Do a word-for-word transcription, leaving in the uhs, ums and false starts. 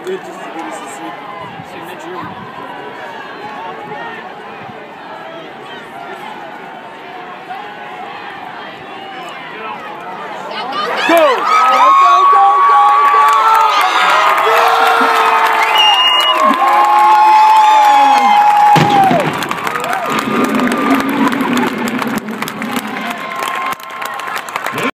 good just as good as the sleep. See you next year.